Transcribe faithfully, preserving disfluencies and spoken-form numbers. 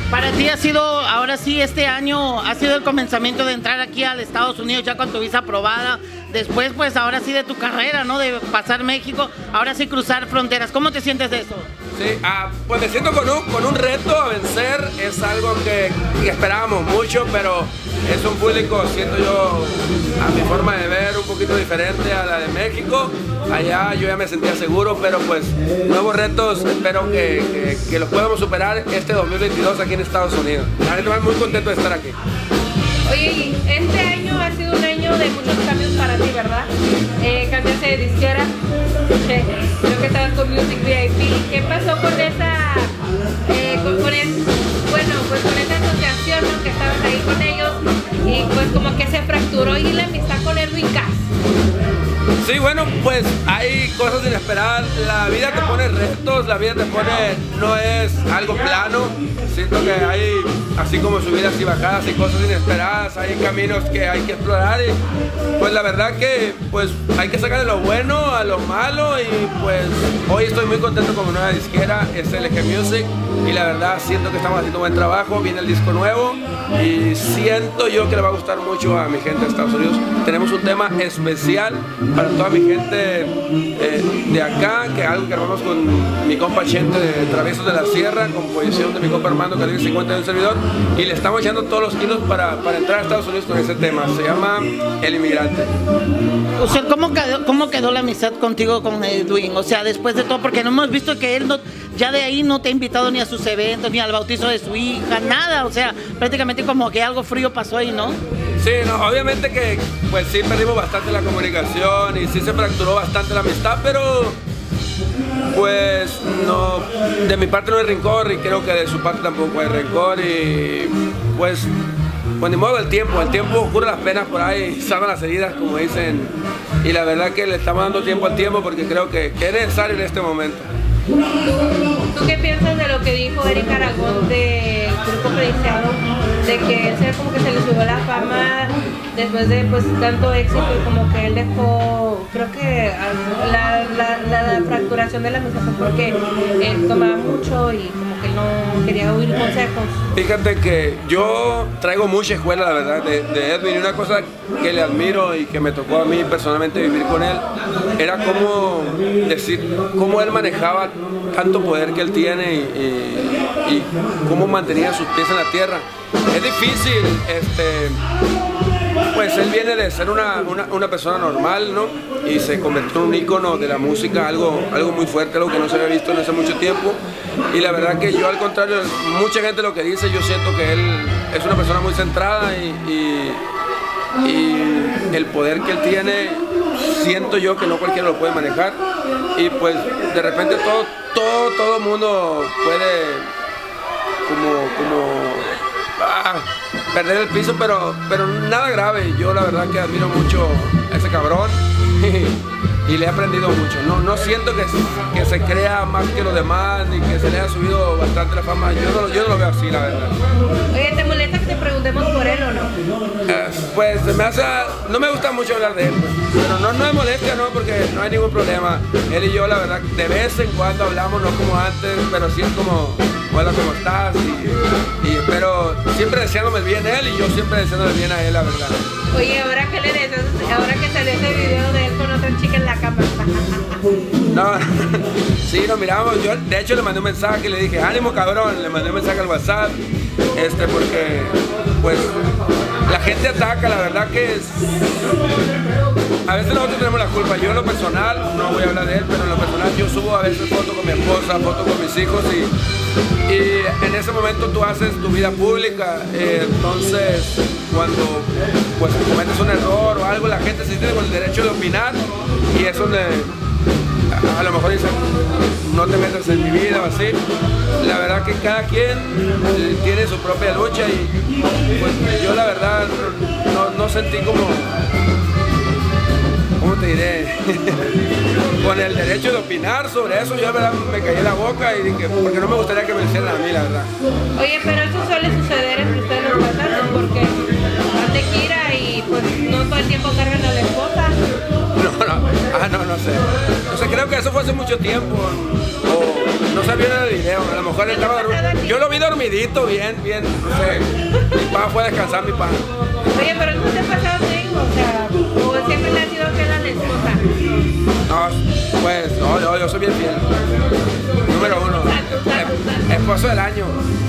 Para ti ha sido, ahora sí, este año ha sido el comenzamiento de entrar aquí al Estados Unidos ya con tu visa aprobada. Después, pues, ahora sí de tu carrera, ¿no? De pasar México, ahora sí cruzar fronteras. ¿Cómo te sientes de eso? Sí, ah, pues me siento con un, con un reto a vencer. Es algo que, que esperábamos mucho, pero es un público, siento yo, a mi forma de ver, un poquito diferente a la de México. Allá yo ya me sentía seguro, pero pues nuevos retos, espero que, que, que los podamos superar este dos mil veintidós aquí en Estados Unidos. La verdad, estoy muy contento de estar aquí. Oye, y este año ha sido un año de muchos cambios para ti, ¿verdad? Eh, cambiaste de disquera, eh, creo que estabas con Music V I P. ¿Qué pasó con esa, eh, con, con el, bueno, pues con esa asociación, ¿no? Que estabas ahí con ellos y pues como que se fracturó y la amistad con Edwin Cass? Sí, bueno, pues hay cosas inesperadas, la vida te pone retos, la vida te pone, no es algo plano, siento que hay, así como subidas y bajadas y cosas inesperadas, hay caminos que hay que explorar y pues la verdad que pues hay que sacarle lo bueno a lo malo y pues hoy estoy muy contento con mi nueva disquera, es L G Music y la verdad siento que estamos haciendo buen trabajo, viene el disco nuevo y siento yo que le va a gustar mucho a mi gente de Estados Unidos. Tenemos un tema especial para toda mi gente eh, de acá, que algo que armamos con mi compa Chente de Traviesos de la Sierra, composición de mi compa Armando Calibre cincuenta de un servidor, y le estamos echando todos los kilos para, para entrar a Estados Unidos con ese tema. Se llama El Inmigrante. Usted, ¿cómo quedó, cómo quedó la amistad contigo con Edwin? O sea, después de todo, porque no hemos visto que él no, ya de ahí no te ha invitado ni a sus eventos, ni al bautizo de su hija, nada. O sea, prácticamente como que algo frío pasó ahí, ¿no? Sí, no, obviamente que pues sí perdimos bastante la comunicación y sí se fracturó bastante la amistad, pero pues no, de mi parte no hay rencor y creo que de su parte tampoco hay rencor y pues, pues ni modo el tiempo, el tiempo cura las penas por ahí, salva las heridas como dicen y la verdad que le estamos dando tiempo al tiempo porque creo que, que es necesario en este momento. ¿Tú, ¿Tú qué piensas de lo que dijo Eric Aragón del Grupo Preciado? De que él se, como que se le subió la fama después de pues tanto éxito y como que él dejó, creo que la, la, la, la fracturación de la amistad fue porque él tomaba mucho y como que no quería oír consejos. Fíjate que yo traigo mucha escuela, la verdad, de, de Edwin, y una cosa que le admiro y que me tocó a mí personalmente vivir con él, era cómo decir, cómo él manejaba tanto poder que él tiene y, y, y cómo mantenía sus pies en la tierra. Es difícil, este, pues él viene de ser una, una, una persona normal, ¿no? Y se convirtió en un ícono de la música, algo, algo muy fuerte, algo que no se había visto en hace mucho tiempo. Y la verdad que yo, al contrario, mucha gente lo que dice, yo siento que él es una persona muy centrada y, y, y el poder que él tiene, siento yo que no cualquiera lo puede manejar. Y pues de repente todo, todo, todo el mundo puede como, como ah, perder el piso, pero, pero nada grave. Yo la verdad que admiro mucho a ese cabrón y, y le he aprendido mucho. No, no siento que, que se crea más que los demás ni que se le haya subido bastante la fama. Yo no, yo no lo veo así, la verdad. Oye, ¿te molesta que te preguntemos por él o no? Eh, pues me hace, no me gusta mucho hablar de él, pues. Pero no, no me molesta, no, porque no hay ningún problema. Él y yo, la verdad, de vez en cuando hablamos, no como antes, pero sí es como, hola, ¿cómo estás? Y, y espero, siempre deseándome el bien a él y yo siempre deseándole el bien a él, la verdad. Oye, ¿ahora qué le deseas? Ahora que salió ese video de él con otra chica en la cama. No, sí, nos miramos. Yo, de hecho, le mandé un mensaje, le dije, ánimo, cabrón. Le mandé un mensaje al WhatsApp, este, porque, pues, la gente ataca, la verdad que es... A veces nosotros tenemos la culpa. Yo en lo personal, no voy a hablar de él, pero en lo personal yo subo a veces fotos con mi esposa, fotos con mis hijos y, y en ese momento tú haces tu vida pública. Eh, entonces, cuando pues, cometes un error o algo, la gente se tiene con el derecho de opinar y es donde a, a lo mejor dicen, no te metas en mi vida o así. La verdad que cada quien tiene su propia lucha y pues, yo la verdad no, no sentí como... ¿Cómo te diré? Con el derecho de opinar sobre eso, yo la verdad me callé la boca y dije, porque no me gustaría que me lo hicieran a mí, la verdad. Oye, pero eso suele suceder entre ustedes los casados, porque hace gira y pues no todo el tiempo cargan a la esposa. No, no, ah, no, no sé. O sea, creo que eso fue hace mucho tiempo, o o no se vio en el video, a lo mejor él estaba dormido. Yo lo vi dormidito, bien, bien, no sé. Mi papá fue a descansar, mi papá. Oye, pero ¿no te ha pasado contigo? O sea, o siempre le ha sido fiel a la esposa. No, pues, no, yo, yo soy bien fiel. Número uno, esposo del año.